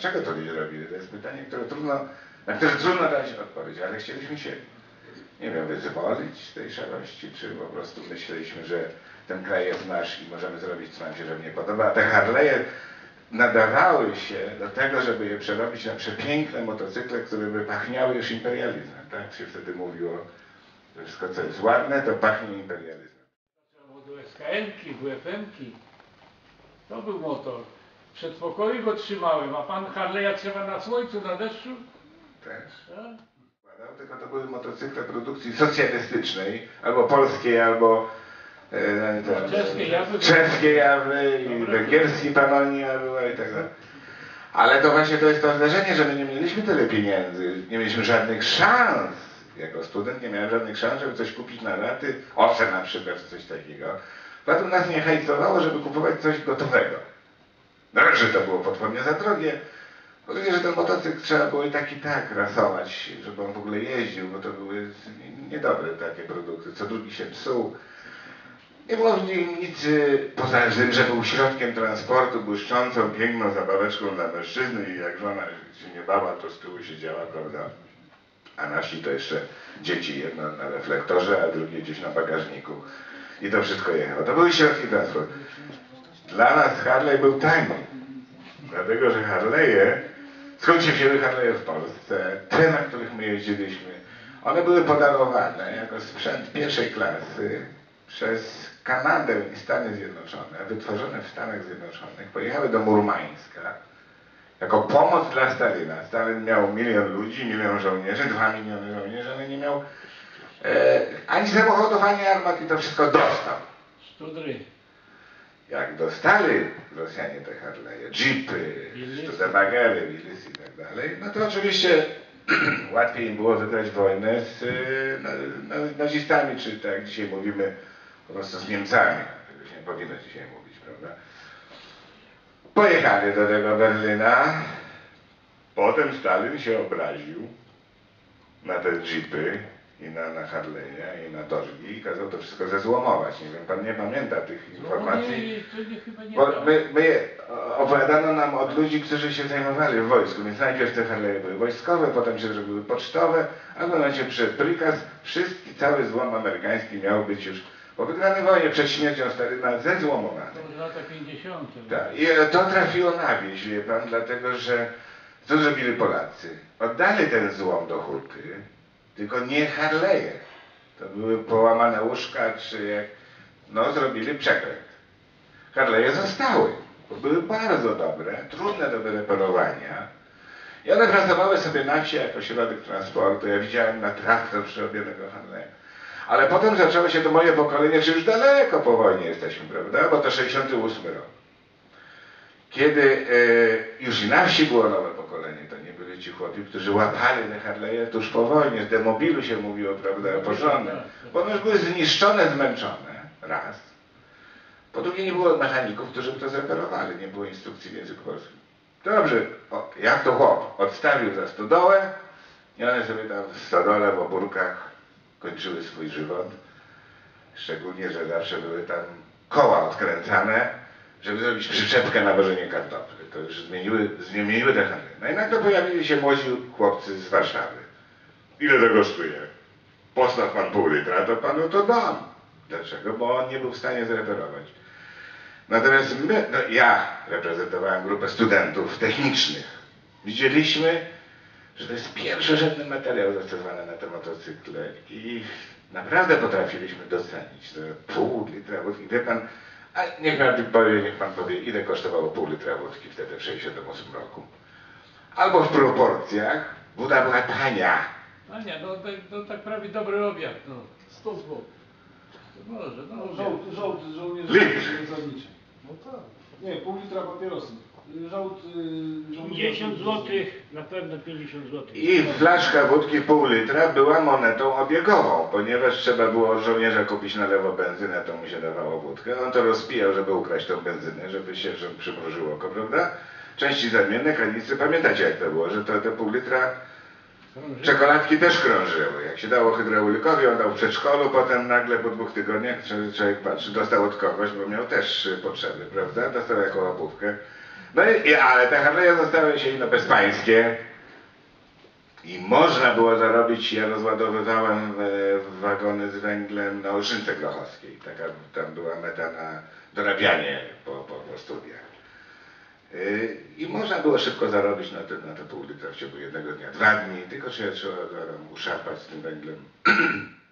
Dlaczego to ludzie robili? To jest pytanie, na które trudno dać odpowiedź, ale chcieliśmy się, nie wiem, wyzwolić z tej szarości, czy po prostu myśleliśmy, że ten kraj jest nasz i możemy zrobić, co nam się żadnie podoba. A te Harley'e nadawały się do tego, żeby je przerobić na przepiękne motocykle, które by pachniały już imperializmem. Tak się wtedy mówiło, że wszystko, co jest ładne, to pachnie imperializmem. Do SKN-ki, WFM-ki. To był motor. W przedpokoju go trzymałem, a pan Harley'a trzyma na słońcu, na deszczu? Też. Tylko to były motocykle produkcji socjalistycznej, albo polskiej, albo czeskie Jawy i węgierski Panonia była i tak dalej. Ale to właśnie to jest to zdarzenie, że my nie mieliśmy tyle pieniędzy, nie mieliśmy żadnych szans. Jako student nie miałem żadnych szans, żeby coś kupić na raty, owce na przykład, czy coś takiego. Potem nas nie hajcowało, żeby kupować coś gotowego. No, że to było potwornie za drogie. Po drugie, że ten motocykl trzeba było i tak rasować, żeby on w ogóle jeździł, bo to były niedobre takie produkty. Co drugi się psuł. Nie było w nim nic poza tym, że był środkiem transportu, błyszczącą, piękną zabaweczką dla mężczyzny i jak żona się nie bała, to z tyłu siedziała, prawda? A nasi to jeszcze dzieci, jedno na reflektorze, a drugie gdzieś na bagażniku. I to wszystko jechało. To były środki transportu. Dla nas Harley był tani. Dlatego, że Harley'e, skąd się wzięły Harley'e w Polsce, te, na których my jeździliśmy, one były podarowane jako sprzęt pierwszej klasy przez Kanadę i Stany Zjednoczone, wytworzone w Stanach Zjednoczonych, pojechały do Murmańska jako pomoc dla Stalina. Stalin miał 1 000 000 ludzi, 1 000 000 żołnierzy, 2 miliony żołnierzy, ale nie miał ani samochodów, ani armat i to wszystko dostał. Studry. Jak dostali Rosjanie te Harley'e, jeepy, Studebagery, Willys i tak dalej, no to oczywiście łatwiej im było wygrać wojnę z nazistami, czy tak jak dzisiaj mówimy, po prostu z Niemcami. Tego się nie powinno dzisiaj mówić, prawda? Pojechali do tego Berlina, potem Stalin się obraził na te jeepy i na Harley'a i na Dodge'i i kazał to wszystko zezłomować. Nie wiem, pan nie pamięta tych informacji. Bo opowiadano nam od ludzi, którzy się zajmowali w wojsku, więc najpierw te Harley'e były wojskowe, potem się zrobiły pocztowe, a w momencie przyszedł prikaz, cały złom amerykański miał być już po wygranej wojnie przed śmiercią Stalina zezłomowany. To w latach 50. Tak. I to trafiło na wieś, wie pan, dlatego że co zrobili Polacy? Oddali ten złom do huty, tylko nie Harley'e. To były połamane łóżka, czy jak, no zrobili przekręt. Harley'e zostały, bo były bardzo dobre, trudne do wyreperowania. I one pracowały sobie na wsi jako środek transportu. Ja widziałem na traktor przerobionego Harley'a. Ale potem zaczęło się to moje pokolenie, czy już daleko po wojnie jesteśmy, prawda? Bo to 68 rok. Kiedy już i na wsi było nowe pokolenie, to nie byli ci chłopi, którzy łapali te Harley'e tuż po wojnie, z demobilu się mówiło, prawda, porządne, bo one już były zniszczone, zmęczone, raz. Po drugie nie było mechaników, którzy by to zreperowali, nie było instrukcji w języku polskim. Dobrze, jak to chłop odstawił za stodołę i one sobie tam w stodole, w obórkach kończyły swój żywot. Szczególnie, że zawsze były tam koła odkręcane, żeby zrobić przyczepkę na wożenie kartofli. To już zmieniły te handle. No i nagle pojawili się młodzi chłopcy z Warszawy. Ile to kosztuje? Postaw pan pół litra, to panu to dam. Dlaczego? Bo on nie był w stanie zreperować. Natomiast my, no ja reprezentowałem grupę studentów technicznych. Widzieliśmy, że to jest pierwszorzędny materiał zastosowany na te motocykle i naprawdę potrafiliśmy docenić te pół litra wódki. Wie pan, a niech pan powie, ile kosztowało pół litra wódki wtedy w 1968 roku. Albo w proporcjach, woda była tania. Tania, no tak prawie dobry obiad, no 100 zł. Może, no żołnierze zasadniczy. No tak. Nie, pół litra papierosów. Żołd 50 zł, na pewno 50 zł. I flaszka wódki pół litra była monetą obiegową, ponieważ trzeba było od żołnierza kupić na lewo benzynę, to mu się dawało wódkę. On to rozpijał, żeby ukraść tą benzynę, żeby się przymrużył oko, prawda? Części zamienne, kanicy, pamiętacie jak to było, że te pół litra czekoladki też krążyły. Jak się dało hydraulikowi, on dał w przedszkolu, potem nagle po 2 tygodniach człowiek patrzy, dostał od kogoś, bo miał też potrzeby, prawda? Dostał jako łapówkę. No ale te Harley'e zostały się bezpańskie i można było zarobić. Ja rozładowywałem wagony z węglem na Olszynce Grochowskiej. Taka tam była meta na dorabianie po studiach. I można było szybko zarobić na to pół litra w ciągu jednego dnia, 2 dni, tylko trzeba uszarpać z tym węglem.